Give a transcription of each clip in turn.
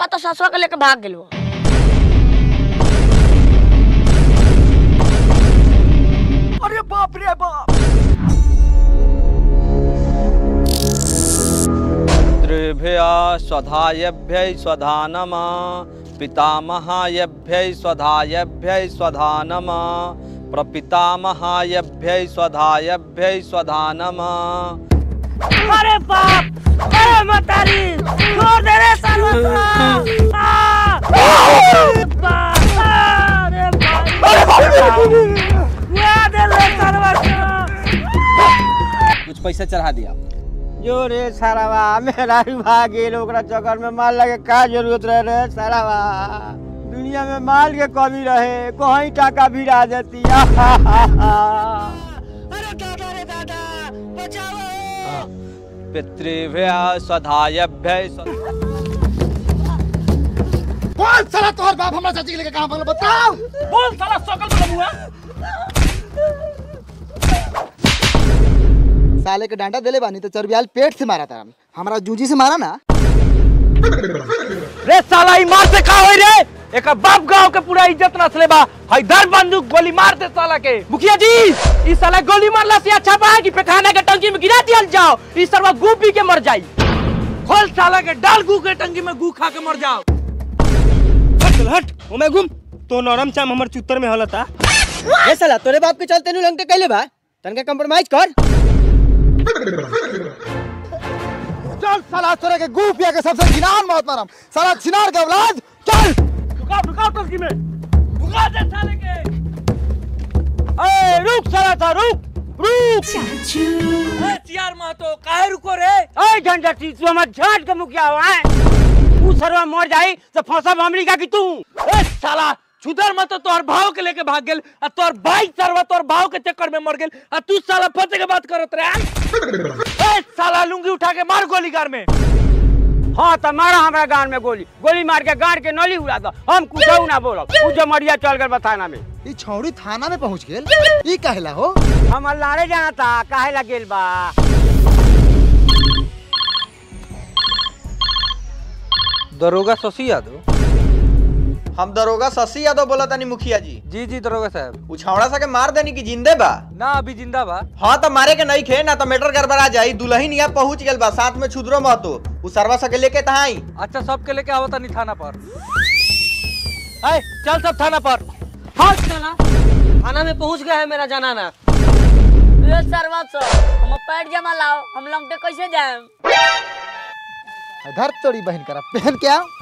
पापा तो ससुआ के लेके भाग गेलो। अरे बाप रे बाप। पितृभ्य स्वधायभ्य स्वधानम पितामहायभ्य स्वधायभ्य स्वधानम प्रपितामहायभ्य स्वधायभ्य स्वधानम। अरे बाप, अरे मतारी छोड़ दे रे सर्वस्व। कुछ पैसा चढ़ा दिया। जो रे सारावा मेरा भागे ओकरा चक्कर में माल लगे का जरूरत रहे रे सारावा। दुनिया में माल के कमी रहे कहीं टाका भी आ जाती। अरे दादा रे दादा बचाओ। पितृभ्य स्वधायभ्य कौन साला तोहर बाप हमरा चाची के लेके कहां भागल बताओ। बोल साला सकल बलबुआ। साले के डांडा देले बानी तो चरबियाल पेट से मारा था, हमारा जूजी से मारा ना। रे साला ई मार से का होई रे? एक बाप गांव के पूरा इज्जत न चले बा। हई धर बंदूक गोली मार दे साला के। मुखिया जी ई साला गोली मारला से अच्छा बा कि पेखाना के टंकी में गिरा दियल जाओ। ई सरवा गू पी के मर जाई। खोल साला के डाल गू के टंकी में गू खा के मर जाओ। हट हट ओमे घूम तो नरम चाम हमर चुत्तर में हलता। ए साला तोरे बाप के चलते नु लंग के कैले बा, तनका कंप्रोमाइज कर। चल साला तोरे के गू पिया के सबसे घिनान मौत मारम साला छिनार के औलाद। चल रुका टंकी में रुका दे साले के। ए रुक साला था रुक चाचू। ए सियार महतो काहे रुको रे? ए झंझटी तू हमर झाट के मुखिया हो है। तू सरवा मर जाई तो फंसा हमरी का कि तू। ए साला छुदर मत तोहर भाव के लेके भाग गेल आ तोहर भाई सरवा तोहर भाव के चक्कर में मर गेल आ तू साला फंसे के बात करत रे। ए साला लुंगी उठा के मार गोलीगार में। हाँ तो मारा हमरा गान में गोली मार के गाड़ के नली उड़ा दो। हम कुछ ना बोलो। उ जमरिया चल गए थाना में। ई छौड़ी थाना में पहुंच गेल। ई काहेला हो? हम लाड़े जाना था काहेला गेल बा। दरोगा शशि यादव। हम दरोगा शशि यादव बोला तानी मुखिया जी। जी जी दरोगा साहब। उछावड़ा सा के मार देनी की जिंदे बा? ना अभी जिंदा बा। हाँ तो मारे के नहीं खे ना तो मैटर गड़बड़ा जाई। दुल्हन यहाँ पहुंच गेल बा साथ में छुदरो महतो। उ सरवा सा के लेके तहाई। अच्छा सबके लेके आवता नहीं थाना पर। ए चल सब थाना पर। हाँ चला थाना में पहुंच गया है मेरा जनाना। ये सर्वस्व हम पैर जमा लाओ, हम लंगटे कैसे जाए? धर तोड़ी बहन करा पहन के आओ।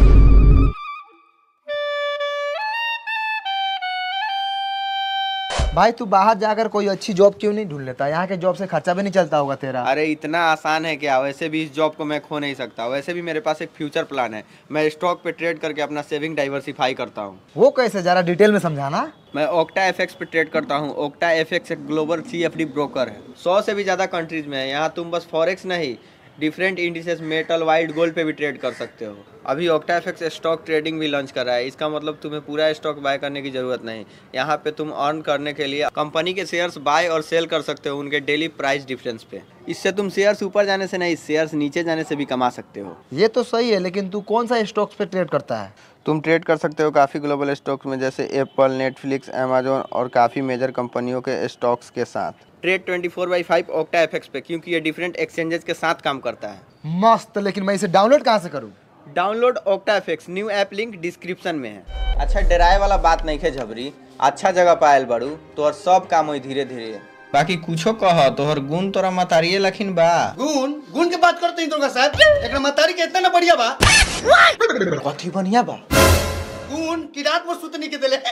भाई तू बाहर जाकर कोई अच्छी जॉब क्यों नहीं ढूंढ लेता? यहाँ के जॉब से खर्चा भी नहीं चलता होगा तेरा। अरे इतना आसान है क्या? वैसे भी इस जॉब को मैं खो नहीं सकता। वैसे भी मेरे पास एक फ्यूचर प्लान है। मैं स्टॉक पे ट्रेड करके अपना सेविंग डाइवर्सिफाई करता हूँ। वो कैसे, जरा डिटेल में समझाना। मैं ओक्टा एफएक्स पे ट्रेड करता हूँ। ओक्टा एफएक्स एक ग्लोबल CFD ब्रोकर है। 100 से भी ज्यादा कंट्रीज में है। यहाँ तुम बस फॉरेक्स नहीं different indices metal white gold पे भी ट्रेड कर सकते हो। अभी ओक्टा एफएक्स स्टॉक ट्रेडिंग भी लॉन्च कर रहा है। इसका मतलब तुम्हें पूरा स्टॉक बाय करने की जरूरत नहीं। यहाँ पे तुम अर्न करने के लिए कंपनी के शेयर्स बाय और सेल कर सकते हो उनके डेली प्राइस डिफरेंस पे। इससे तुम शेयर्स ऊपर जाने से नहीं शेयर्स नीचे जाने से भी कमा सकते हो। ये तो सही है, लेकिन तू कौन सा स्टॉक्स पे ट्रेड करता है? तुम ट्रेड कर सकते हो काफ़ी ग्लोबल स्टॉक्स में जैसे एप्पल, नेटफ्लिक्स, अमेजोन और काफ़ी मेजर कंपनियों के स्टॉक्स के साथ। ट्रेड 24/5 ओक्टा एफएक्स पे क्योंकि ये डिफरेंट एक्सचेंजेस के साथ काम करता है। मस्त, लेकिन मैं इसे डाउनलोड कहाँ से करूँ? Download Octa FX new app link description में है। अच्छा डराए वाला बात नहीं है झबरी, अच्छा जगह पायल बड़ू तोहर सब काम हो धीरे धीरे। बाकी कुछो कह तोहर गुण तोरा मतारिये लखिन बा। गुण के बात करते हैं दुर्गा साहब। एक मतारी के इतना ना बढ़िया बा। कथी बढ़िया बा? गुण की रात में सुतने के दिले।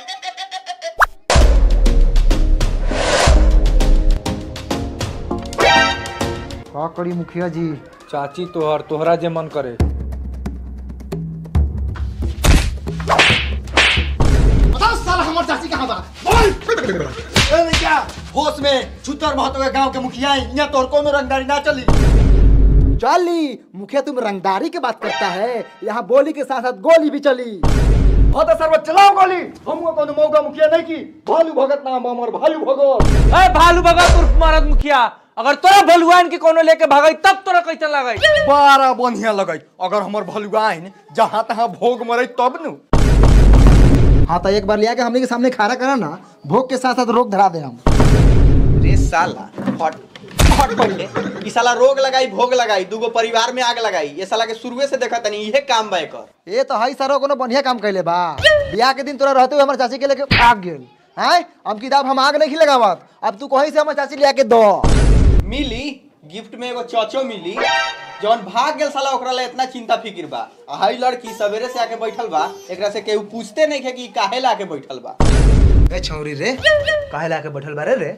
का करी मुखिया जी? चाची तोहरा जे मन करे। बताओ साला हमार चाची कहाँ बा? बोल। ए क्या होश में छुतर महतो के गांव के मुखिया है, यहाँ तोर कोनो रंगदारी ना चली। चली मुखिया, तुम रंगदारी की बात करता है, यहाँ बोली के साथ साथ गोली भी चली। हाँ तो सर्व चलाओ गोली। हमको कोनो मौका मुखिया नहीं की। भालू भगत नाम हमर, भालू भगत। ए भालू भगत उर्फ मरद मुखिया अगर तोरा भलुआन के कोनो लेके भागई तब तोरा कैसन लगई? बड़ा बढ़िया लगई। अगर हमर भलुआइन जहाँ तहाँ भोग मरे तब नु। हाँ तो एक बार लिया के हमने के सामने खाना करा ना, भोग के साथ साथ रोग धरा दे हम। रे साला हट हट पहले। ई साला रोग लगाई भोग लगाई, दूगो परिवार में आग लगाई। ये साला के शुरुए से देखा तनी इहे काम बा एकर। ये तो हई सारो कोनो बढ़िया काम कैले बा। बियाह के दिन तोरा रहते हुए हमर चाची के लेके भाग गेल। हैं अब किताब हम आग नहीं लगावत, अब तू कहीं से हमर चाची लिया के दो। मिली गिफ्ट में एगो चौचो मिली। जौन भाग गेल साला ओकरा ला इतना चिंता फिकिर बा। हाई लड़की सवेरे से आके बैठल बा, एकरा से केहू पूछते नहीं है कि काहे ला के बैठल बा। ए छौरी रे, काहे ला के बैठल बारे रे?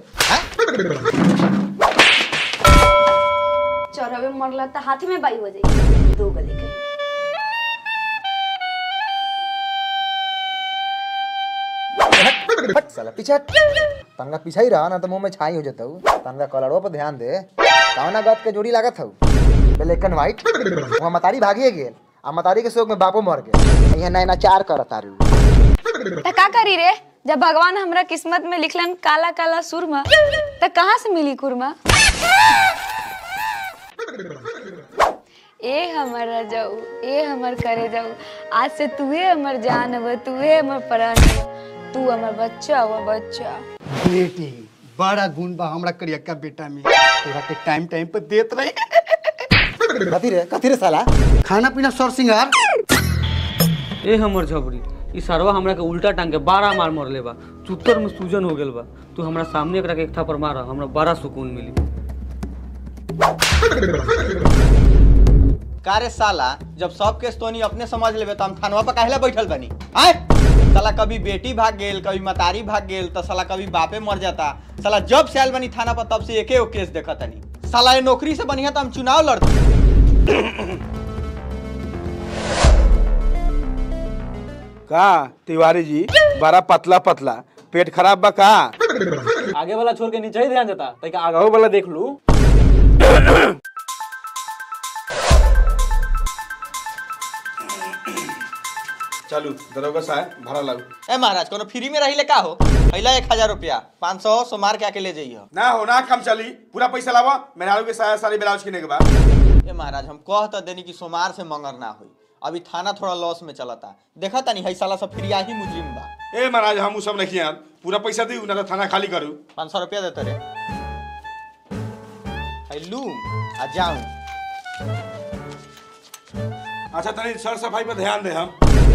चौराहे में मरला तो हाथी में बाई हो जाएगी। दो गले के हट साला पीछे हट। तनका पीछे ही रहा ना तो मुंह में छाई हो जाता हूँ। तनका कलरों पर ध्यान दे। कौना गत के जोड़ी लागत हूँ? Black and white. वहाँ मतारी भागिए गेल, आ मतारी के शोक में बापो मर गए। यहाँ नैना चार करत तारू। त का करी रे? जब भगवान हमरा किस्मत में लिखलन काला काला सुरमा, त कहाँ से मिली कुरमा? ए हमर रजाऊ, ए हमर करे जाऊ, आज से तूहे हमर जान हव, तूहे हमर प्राण हव, तू हमर बच्चा हव बच्चा। बेटी बड़ा गुण बा हमरा करियक्का बेटा में, तोरा के टाइम टाइम पे देत रही। कथी रे साला? खाना पीना सर सिंगार। ए हमर झबरी, ई सरवा हमरा के उल्टा टांग के 12 मार मरले बा। चुत्तर में सूजन हो गेल बा। तू हमरा सामने एकरा के एक थापर मार, हमरा बड़ा सुकून मिली। कारे साला जब सब केस तोनी अपने समझ लेबे तो हम थानवा पर काहेला बैठल बनी? आए साला कभी बेटी भाग गेल, कभी मतारी भाग गेल, तो साला कभी बापे मर जाता। साला जब से आयल बनी थाना पर तब से एके गो केस देखा तनी। साला ये नौकरी से बनिया तो हम चुनाव लड़ते। का तिवारी जी बड़ा पतला पतला, पेट खराब बा का? आगे वाला छोड़ के नीचे ही ध्यान देता, ताकि आगे वाला देख लू। चलू दरोगा साहब भाड़ा लागू। ए महाराज कोनो फ्री में रही ले का हो? पहला 1000 रुपया 500 सोमार के आके ले जाइए। ना हो ना काम चली, पूरा पैसा लावा। मेहरारू के सारी ब्लाउज किने के बाद। ए महाराज हम कह तो देनी कि सोमार से मंगर ना हुई। अभी थाना थोड़ा लॉस में चलता, देखा तनी है साला सब फ्रिया ही मुजरिम बा। ए महाराज हम सब नहीं यार, पूरा पैसा दी ना तो थाना खाली करू। 500 रुपया देते रे। लू आ जाऊं। अच्छा तनी सर सफाई पर ध्यान दे हम।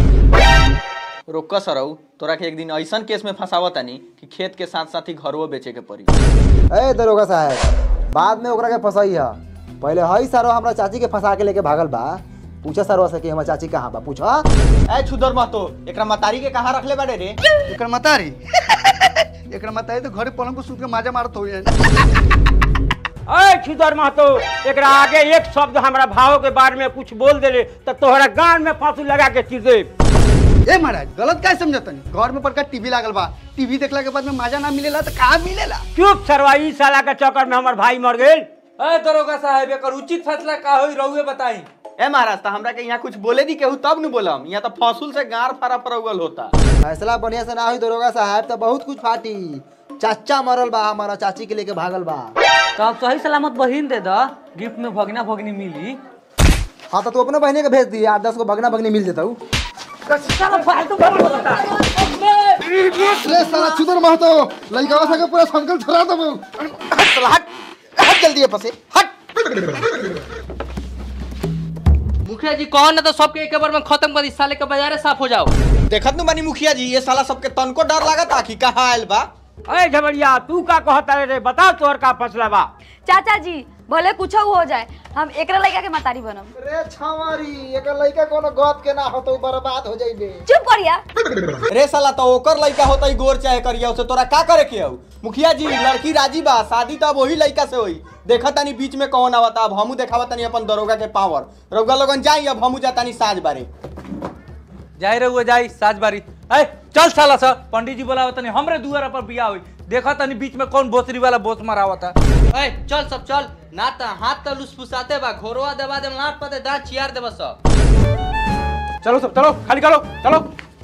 रोका सरऊ, तोरा के एक दिन ऐसा केस में फंसावा तनी कि खेत के साथ साथ ही घरवो बेचे के पड़ी। ए दरोगा साहब, बाद में ओकरा के फंसाई है। पहले हई सारो हमरा चाची के फंसा के लेके भागल बा। पूछा सरवा से कि हमर चाची कहाँ बा? पूछा। ए छुदर महतो, एकरा मतारी के कहाँ रखले बाड़े रे? एकर मतारी एकर मतारी तो घरे पलंग को सूत के माजा मारत हो। अरे छुदर महतो, एकरा आगे एक शब्द हमरा भाव के बारे में कुछ बोल देले तो तोहरा गान में फांसी लगा के चीर दे। ए महाराज गलत काय समझतनी? घर में पड़का टीवी लागल बा, टीवी देखला के बाद में माजा ना मिलेला तो कहाँ मिलेला? चुप सरवा, ई साला के चक्कर में हमर भाई मर गेल। ए दरोगा साहब एकर उचित फैसला का होई रहुए बताई। ए महाराज तो हमरा के यहाँ कुछ बोले दी केहू तब न बोलम। यहाँ तो फसूल से गार फारा परौगल होता। फैसला बढ़िया से ना हुई दरोगा साहब तो बहुत कुछ फाटी। चाचा मरल बा, हमारा चाची के लेके भागल बा। तो आप सही सलामत बहिन दे दा, गिफ्ट में भगना भगनी मिली। हाँ तो तू अपने बहने के भेज दी, 8-10 को भगना भगनी मिल देता हूँ। साला छुदर महतो, लइकावा सके पूरा संकल छोड़ा दबो। हट जल्दी पसे हट। मुखिया जी कहो ना तो सबके एक बार में खत्म कर दी, साले के बाजारे साफ हो जाओ। देखत नु बानी मुखिया जी, ये साला सबके तनको डर लागता कि कहाँ आयल बा। अरे झबरिया तू का कहता रे? बताओ तोहर का फैसला बा। चाचा जी भले कुछ हो जाए, हम एकरा लइका के मतारी बनम। रे छावारी, एकर लइका कोनो गत के ना हो तो बर्बाद हो जाइबे। चुप करिया। रे साला तो ओकर लइका होता ही गोर चाहे करिया, उसे तोरा का करे के हऊ? मुखिया जी लड़की राजी बा, शादी तो अब वही लइका से होई। देखा तानी बीच में कौन आवता, अब हमू देखावा तानी अपन दरोगा के पावर। रउगा लोगन जाई, अब हमू जातानी साज बारे। जाई रहुए जाई साजबारी। ए चल साला सा, पंडित जी बोलावत तनी हमरे दुआरा पर बियाह होई। देखा तनी बीच में कौन बोसरी वाला बोस मारावता। ए चल सब चल, ना त हाथ त लुसफुसाते बा, घोरवा दबा दे, लाट पते दांत चियार देबा सब। चलो सब चलो, खाली करो चलो।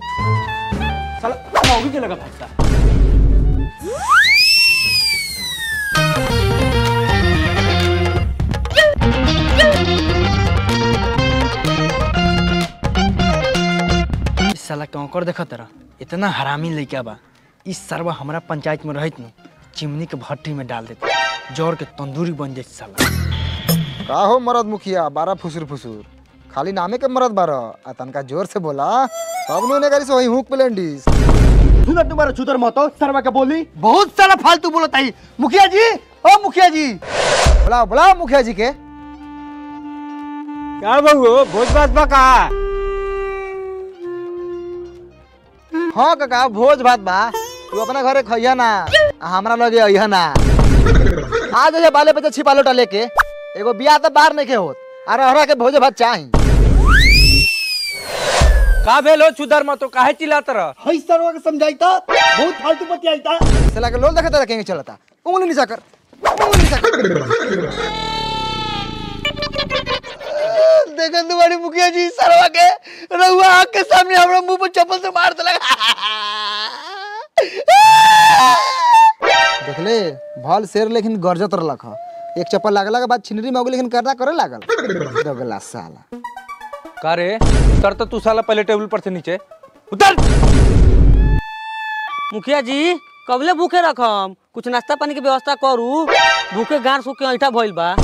साला मौगी के लगा फंसा। साला कौकर देखत रहा इतना हरामी लइका बा। इस सरवा हमारा पंचायत में रहित न चिमनी के भट्टी में डाल देते जोर के तंदूरी बन जाए साला। का हो मरद मुखिया बारा फुसुर फुसुर खाली नामे के मरद बारा आ तनका जोर से बोला तब नो ने करी से वही हुक प्लेंडिस सुनत तुम्हारा छुतर मतो सरवा के बोली बहुत सारा फालतू बोलत आई। मुखिया जी ओ मुखिया जी बुलाओ बुलाओ मुखिया जी के। क्या बहू भोज भात बा का? हाँ काका भोज भात बा तू अपना घरे खइया ना हमरा लगे अइहा ना। आ जाइए बाले बच्चे छिपा लोटा लेके एगो बियाह तो बाहर नहीं के होत अरे हरा के भोज भात चाही। का भेलो छुदर मत तो काहे चिल्लात रह? हई सरवा के समझाइता बहुत फालतू बतियाइता। साला के लोल देखत रखेंगे चलता उंगली नीचा कर उंगली नीचा कर। देखन तुम्हारी मुखिया जी सरवा के रहुआ आँख के सामने हमरा मुंह पर चप्पल से मार देलक। देखले भल शेर लेकिन गरजत रहलक ह एक चप्पल लागला के बाद छिनरी में हो लेकिन करना करे लागल दगला साला। का रे उतर तो तू साला पहले टेबल पर से नीचे उतर। मुखिया जी कबले भूखे रखम कुछ नाश्ता पानी के व्यवस्था करू भूखे गार सूख के ऐठा भइल बा।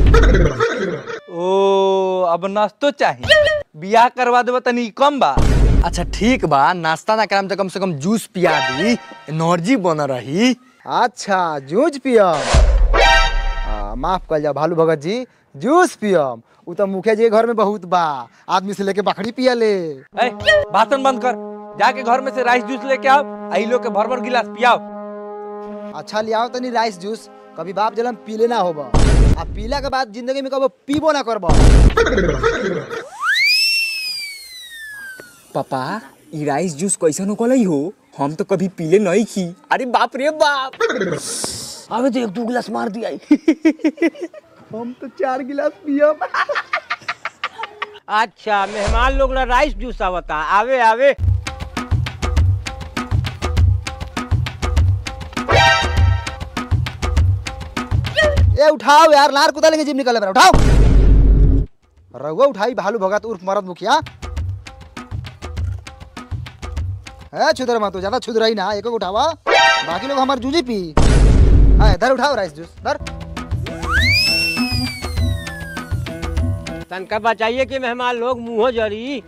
ओ अब नाश्तो चाहिए बियाह करवा देबा तनी कम बा। अच्छा ठीक बा नाश्ता ना कराम तो कम से कम जूस पिया दी एनर्जी बन रही। अच्छा जूस पियम माफ कर जा भालू भगत जी जूस पियम उ तो मुखिया जी के घर में बहुत बा आदमी से लेके बकरी पिया ले। ए भाषण बंद कर जाके घर में से राइस जूस लेके आओ आई लोग के भर भर गिलास पियाओ। अच्छा लियाओ तनी राइस जूस कभी बाप जलम पीले ना होबा आ पीला के बाद जिंदगी में कबो पीबो ना करबा। पापा ई राइस जूस कैसन होकलई हो हम तो कभी पीले नहीं की। अरे बाप रे बाप अबे तो एक दो गिलास मार दिया। हम तो 4 गिलास पियम। अच्छा मेहमान लोग ला राइस जूस आवता आवे आवे। ए उठाओ यार लार कुदा लेंगे जिम निकल उठाओ। रघुआ उठाई भालू भगत उर्फ मरद मुखिया। है छुदर मत ज्यादा छुद रही ना एक उठावा बाकी लोग हमारे जूझी पी। इधर उठाओ राइस जूस इधर। तनका बचाइए कि मेहमान लोग मुंह जरी।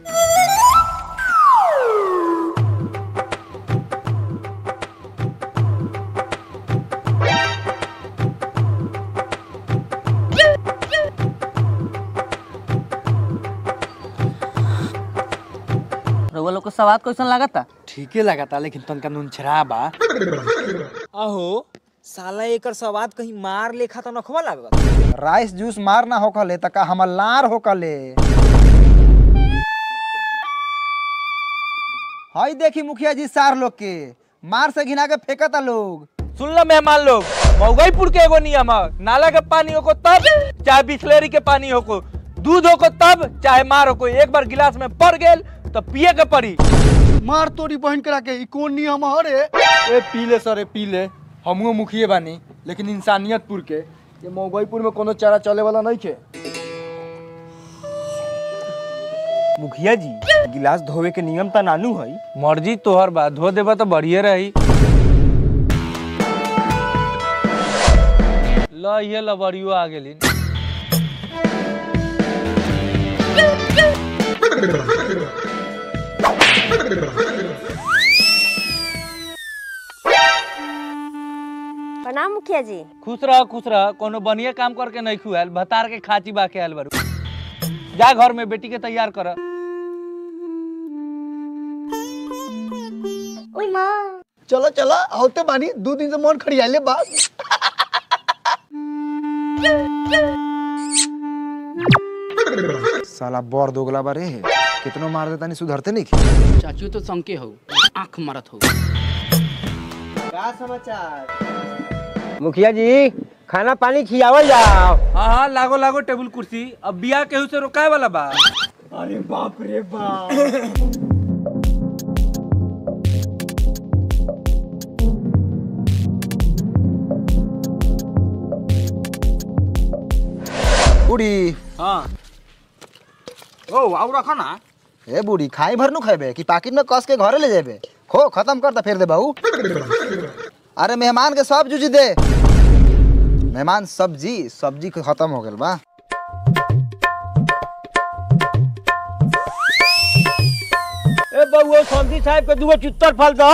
रउआ लोग को सवाद कैसन लागता? ठीके लगाता लेकिन तनका नून छरा बा। अहो साला एकर सवाद कहीं मार लेखा तो नखवा लागत। राइस जूस मार ना होकले त का हमर लार होकले। हाय देखी मुखिया जी सार लोग के मार से घिना के फेंकता लोग। सुन लो मेहमान लोग मऊगईपुर के एगो नियम है नाला के पानी हो को तब चाहे बिस्लेरी के पानी हो को दूध हो को तब चाहे मार हो को एक बार गिलास में पड़ गेल तो पिए के पड़ी। मार तोरी बहन करा के ई कोन नियम हरे? ए पीले सरे पीले हमहू मुखिए बानी लेकिन इंसानियतपुर के ये मऊगईपुर में कोनो चारा चले वाला नहीं के। मुखिया जी गिलास धोवे के नियम त नानू है। मर्जी तोहर बा धो देबा तो बढ़िया रही। ल ये लबड़ियो आ गेली। प्रणाम मुखिया जी। खुश रह कोनो बढ़िया काम करके नहीं खुआल भतार के खाची बा के आल बारू। जा घर में बेटी के तैयार कर। ओई माँ चलो चलो आवते बानी 2 दिन से मन खड़ियाले बा। साला बोर दोगला बारे कितनो मार देता नहीं सुधरते नहीं। चाचू तो संके हो आंख मारत हो। क्या समाचार? मुखिया जी खाना पानी खियावल जाओ। हाँ लागो लागो टेबल कुर्सी अब बियाह केहू से रोकाए वाला बा। अरे बाप रे बाप। उड़ी हाँ ओ आओ रखो ना। ए बूढ़ी खाई भर नु खेबे कि पाकिट में कस के घरे ले जेबे? खो खत्म कर ता फिर दे बहू। अरे मेहमान के सब जूझी दे। मेहमान सब्जी खत्म हो गेल बा। ए बउआ समझी साहब के दुगो चुत्तर फल दो।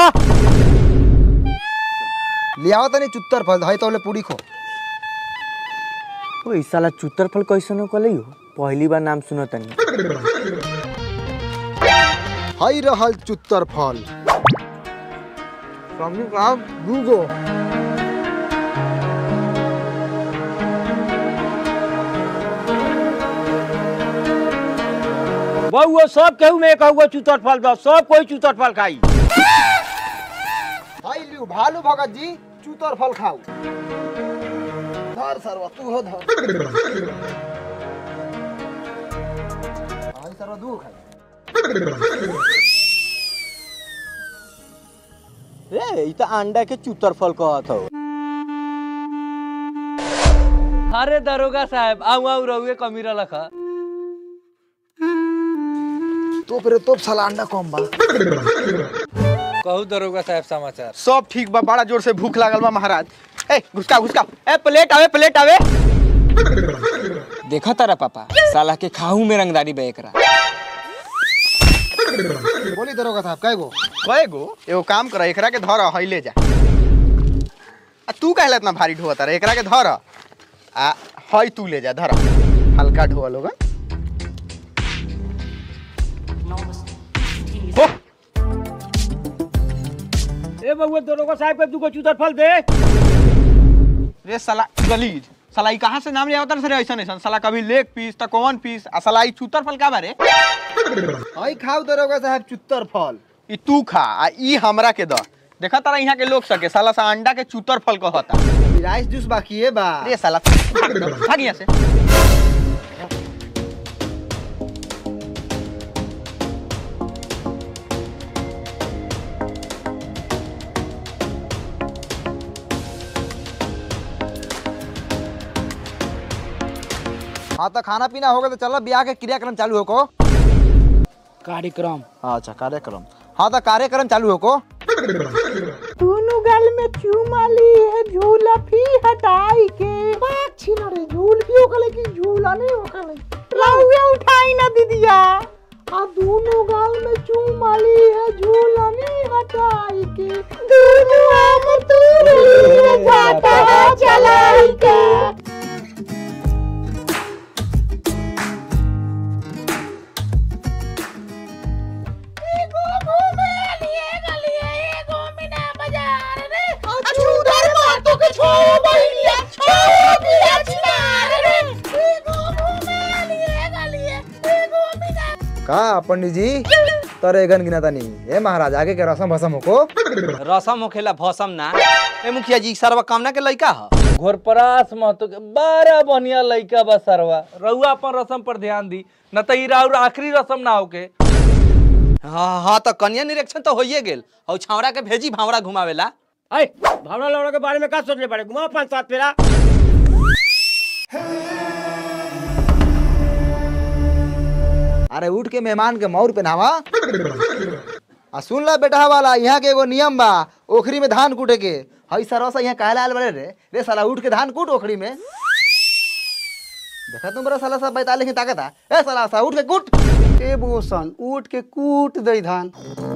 लियाओ तनी चुत्तर फल हई तोले पूरी खो। ओ ई साला चुत्तर फल कैसन हो कलई हो? पहली बार नाम सुनो तनी। हई रहल चुत्तर फल। समझी साहब दूगो। बउआ सब केहू में कहूँ चुत्तर फल दो, सब कोई चुत्तर फल खाई। हई लियो भालू भगत जी चुत्तर फल खाऊ। धर सरवा तू हो धर। हई सरवा दू खाई। रे ई त अंडा के चुतर फल कहत हो। अरे दरोगा साहब आऊ आऊ रहुए कमीरा लखा। तो साला अंडा कम बा। कहू दरोगा साहब समाचार। सब ठीक बा, बड़ा जोर से भूख लागल बा महाराज। ए घुसका ए प्लेट आवे। देखा तारा पापा साला के खाहू में रंगदारी बे एकरा। बोली दरोगा साहब कएगो? एगो काम कर, एकरा के धर हई ले जा। आ तू कहला इतना भारी ढोता रे? एकरा के धर आ हई तू ले जा, धर हल्का ढोआ लोगा। ए बउआ दरोगा साहब के दुगो चुत्तर फल दे। रे साला गलीज, साला ई कहां से नाम ले आवता रे? ऐसा साला कभी लेग पीस त कौन पीस आ साला ई चुत्तर फल का बारे? हई खाऊ दरोगा साहब चुत्तर फल। ई तू खा आ ई हमरा के द। देखा तारा यहाँ के लोग सके साला सा अंडा के चुत्तर फल कहता। राइस जूस बाकी है बा। रे साला भाग यहाँ से। हाँ तो खाना पीना हो गया तो चलो ब्याह के क्रियाक्रम चालू हो को। कार्यक्रम अच्छा कार्यक्रम। हाँ तो कार्यक्रम चालू हो को। दोनों गल में चूमा ली है झूला फी हटाई के। बात छीना रे झूल भी ओकले की झूला नहीं ओकले। लाउया उठाई ना दीदिया। आ दोनों गल में चूमा ली है झूला नहीं हटाई के। दोनों आम तू जाता है चलाई के। का पंडित जी तरे गन गिना तानी। ए महाराज आगे के रसम भसम हो को। रसम होखेला भसम ना। ए मुखिया जी सरवा कामना के लइका ह। घोरपरास महतो के बड़ा बढ़िया लइका बा सरवा। रहुआ अपन रसम पर ध्यान दी न त ई राउर आखिरी रसम ना होके। हाँ तो कन्या निरीक्षण तो होइए गेल और छावड़ा के भेजी भावड़ा घुमावेला। ए भावना लौड़ा के बारे में का सोचले पड़े? घुमाओ 5-7 फेरा। अरे उठ के मेहमान के मौर पहनावा। आ सुन ला बेटा वाला, यहाँ के एगो नियम बा ओखरी में धान कूटे के। हई सरवा यहाँ काहे आयल बड़े रे साला उठ के धान कूट ओखरी में। देखा तुम बड़ा साला सब बैताले की ताकत है। ए साला सा उठ के कूट। ए बोसन उठ के कूट दई धान।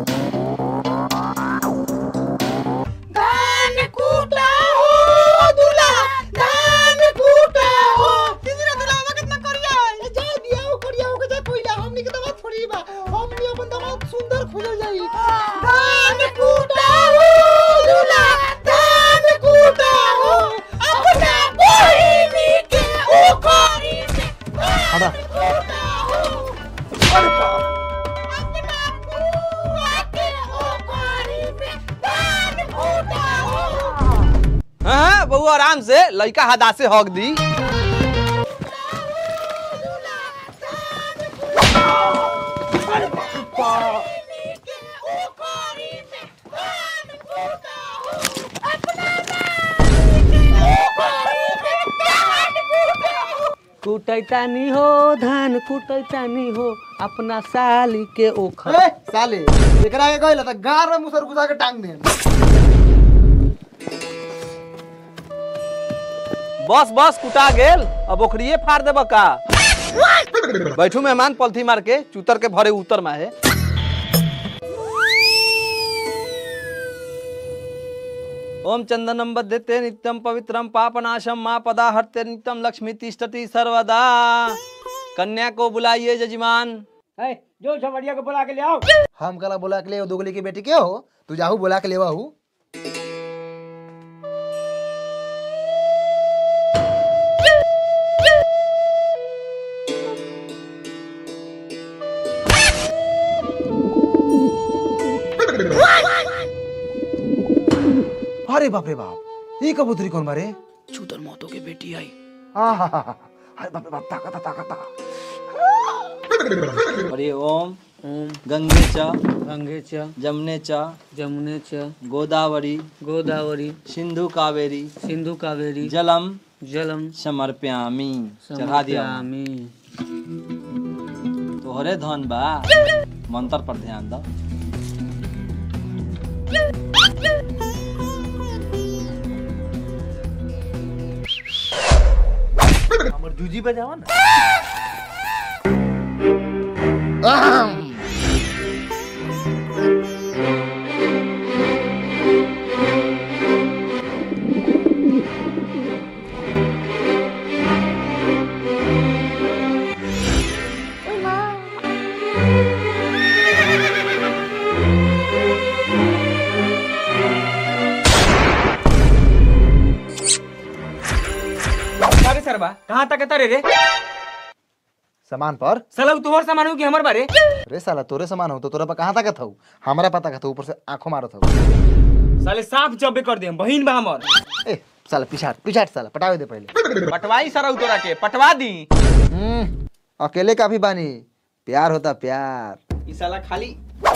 धान कूटा हो दूल्हा, धान कूटा हो। किधर दूल्हा कितना करिया है? जा दिया हो करिया हो के जा कोइला। हमनी के दवा थोड़ी बा, हमनी अपन दवा सुंदर खोल जाई। धान कूटा हो दूल्हा, धान कूटा हो। अपना बहिनी के ओखरी में हटा। कूटा हो। अरे बाप। अपना बुआ के ओखरी में धान कूटा हो। हाँ बहू आराम से लइका हदा से हक दी। कूट कुटैतानी हो धान कुटैतानी हो अपना साली के ओखर। साले एकरा के कहला त गार में मुसर घुसा के टांग दे। बस बस कुटा गेल, अब ओखरिए फाड़ देब का। बैठू मेहमान पलथी मार के चूतर के भरे उतर में है। ओम चंदनम बद्धते नित्यम पवित्रम पापनाशम मां पदा हरते नित्यम लक्ष्मी तिष्ठति सर्वदा। कन्या को बुलाइए जजमान। जो झमड़िया को बुला के ले आओ। हम कला बोला के ले दोगली की बेटी के हो, तू जाहू बोला के लेवा हूँ। अरे बाप रे बाप, ये कबूतरी कौन बारे? चूतर महतो की बेटी आई। अरे बाप रे बाप, ताकत। अरे ओम गंगे च जमुने च गोदावरी सिंधु कावेरी जलम समर्पयामि। चढ़ा दिया। तोहरे धन बा, मंत्र पर ध्यान दो। हमर जूजी बजावा ना। सरबा कहाँ तक तारे रे? सामान पर साला तोहर सामान हो कि हमर बारे? रे साला तोरे सामान हो तो तोरा पर कहाँ तक थऊ? हमरा पता का ऊपर से आंखों मारत हऊ। साले साफ जब्बे कर दे, बहिन बा हमर। ए साला पिछाट साला पटावे दे पहले। पटवाई सरा तोरा के पटवा दी। अकेले काफी बानी, प्यार होता प्यार। ई साला खाली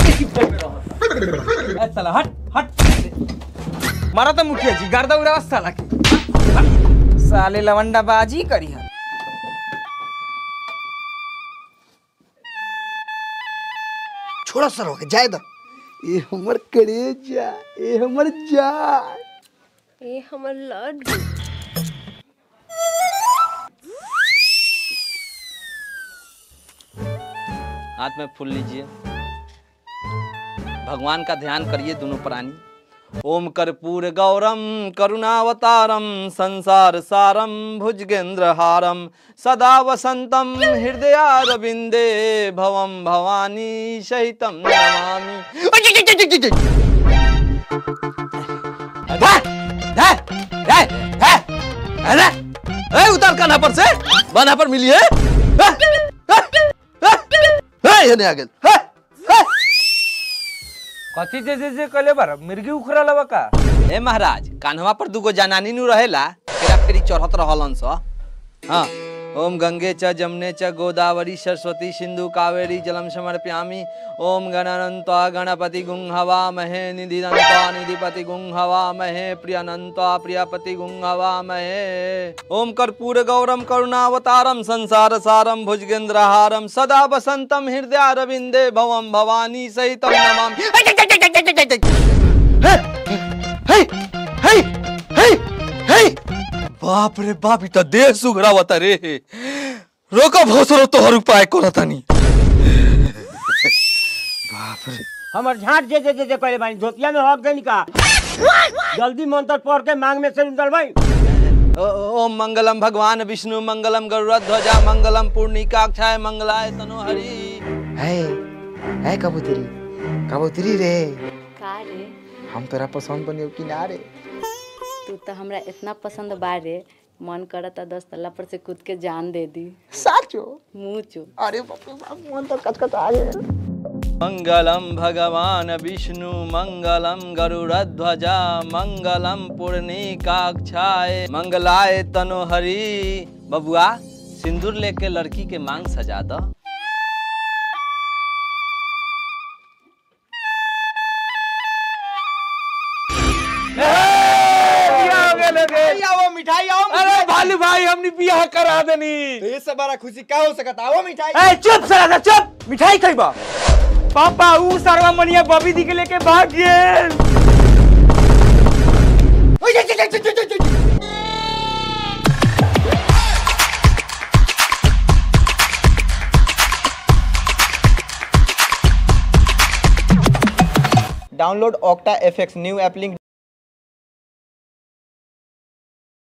साला हट मारा तो मुखिया जी गर्दा उड़ावा साला के। साले लवंडा बाजी करी है। छोड़ा सर हो के जाए द। ए हमर कलेजा, ए हमर जान, ए हमर लड्डू। हाथ में फूल लीजिए, भगवान का ध्यान करिए दोनों प्राणी। ओम कर्पूर गौरम करुणावतारम संसार सारम भुजगेंद्र हारम सदा वसंतम हृदयारविंदे भवम भवानी सहितम नमामि। उतार कान्हा पर से, बान्हा पर मिलिए। आ गेल कथी जे कले बार मिर्गी उखरा लवा का? ए महाराज, कान्हवा पर दुगो जनानी नु रहेला, फेरा फेरी चढ़त रहलन स। हां, ओम गंगे च जमुने च गोदावरी सरस्वती सिंधु कावेरी जलम समर्पयामि। ओम गणानंता गणपति गुं हवा महे निधिनंता निधिपति गुं हवा महे प्रियनंता प्रियपति गुं हवा महे। ओम कर्पूर गौरम करुणावतारम संसार सारम भुजगेंद्रहारम सदा वसंतम हृदयारविंदे भवम भवानी सहितम नमामि। बाप रे बाप, इतना देह सुघरावता रे। रोको भोसरो तोहर उपाय करतानी। बाप रे, हमर झाट जे कहले बानी धोतिया में हक देनी का। जल्दी मंत्र पढ़ के मांग में से निकल भाई। ओम मंगलम भगवान विष्णु मंगलम गरुड़ध्वजा मंगलम पूर्णिकाक्षाय मंगलाय तनोहरि। है कबूतरी रे, का रे? हम तोरा पसंद बनियो कि ना रे? तू तो हमरा इतना पसंद बारे, मन करता 10 तल्ला पर से कूद के जान दे दी। साचो? मुँह चो। अरे बाप रे बाप, मन तो कचकच आ गया। मंगलम भगवान विष्णु मंगलम गरुड़ध्वजा मंगलम पूर्णिकाक्षाय मंगलाय तनोहरि। बबुआ, सिंदूर लेके लड़की के मांग सजा दो। मिठाई आओ। अरे भाई लालू भाई हमने बियाह करा देनी। तो ये सब बड़ा खुशी का हो सकता आओ मिठाई ए चुप साला चुप मिठाई खइबा पापा ऊ सरवा मनिया बबी दी के लेके भाग गेल। Download Okta FX new app link